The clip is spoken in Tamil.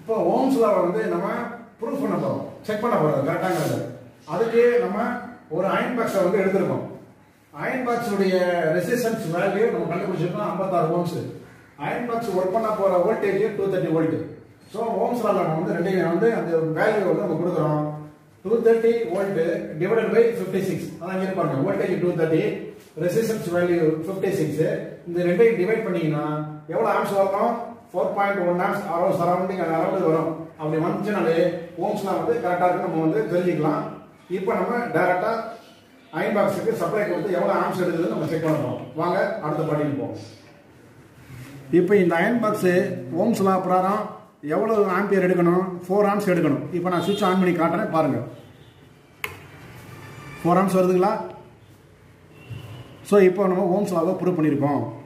இப்போ ஓம்ஸ் லா வந்து நம்ம ப்ரூஃப் பண்ண போறோம், செக் பண்ண போறோம் கரெக்டாங்கிறது. அதுக்கு நம்ம ஒரு அயன் பாக்ஸை வந்து எடுத்துருக்கோம். அயன் பாக்ஸ் உடைய ரெசிஸ்டன்ஸ் வேல்யூ நம்ம கண்டுபிடிச்சிருக்கோம் 56 ஓம்ஸ். அயன் பாக்ஸ் ஒர்க் பண்ண போற வோல்டேஜ் 230 வோல்ட். ஸோ ஓம்ஸ் லால நம்ம வந்து ரெண்டையும் வந்து அந்த வேல்யூ வந்து நம்ம கொடுக்குறோம். 230 வோல்ட் டிவைடட் பை 56. அதான் இருப்பாங்க, வோல்டேஜ் 230, ரெசிஸ்டன்ஸ் வேல்யூ 56. இந்த ரெண்டையும் டிவைட் பண்ணீங்கன்னா எவ்வளவு ஆம்ஸ் வரணும்? 4.1 ஆம்ஸ் சரௌண்டிங் அரௌண்ட் வரும். அப்படி வந்துச்சுனாலே ஓம்ஸ் லா வந்து கரெக்டா இருக்கு நம்ம வந்து தெரிஞ்சுக்கலாம். இப்போ நம்ம டைரக்டா அயன் பாக்ஸுக்கு சப்ளை கொடுத்து எவ்வளவு ஆம்ஸ் எடுக்குதுன்னு நம்ம செக் பண்ணணும். வாங்க அடுத்த படிக்கு போவோம். இப்போ இந்த அயன் பாக்ஸ் ஓம்ஸ் லா பிரகாரம் எவ்வளவு ஆம்பியர் எடுக்கணும்? 4 ஆம்ஸ் எடுக்கணும். இப்போ நான் சுவிட்ச் ஆன் பண்ணி காட்டுறேன் பாருங்க. 4 ஆம்ஸ் வருதுங்களா? ஸோ இப்போ நம்ம ஓம்ஸ் லாவை ப்ரூவ் பண்ணியிருக்கோம்.